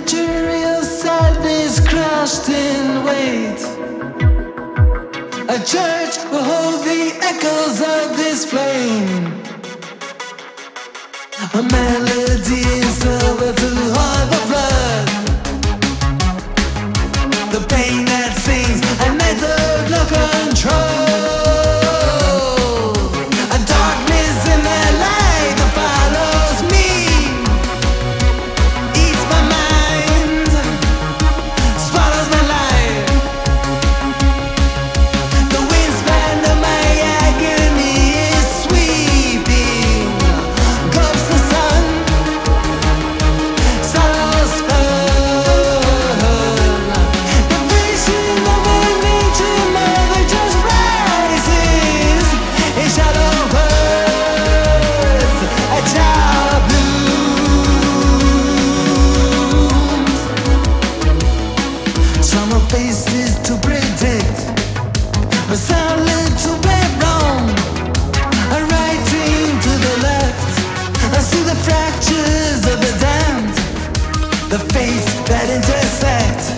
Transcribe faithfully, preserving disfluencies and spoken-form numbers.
century of sadness crushed in weight. A church will hold the echoes of this flame. A melody in silver to hide the flood. The pain that sings and method no control. A darkness in the light that follows me. Eats my mind, swallows my life. The wingspan of my agony is sweeping. Goes the sun, sorrows burn. The vision of a nature mother just rises in shadow birds. A child blooms. Summer faces to predict, but silent to be wrong. A writing to the left, I see the fractures of the damned, the fates that intersect.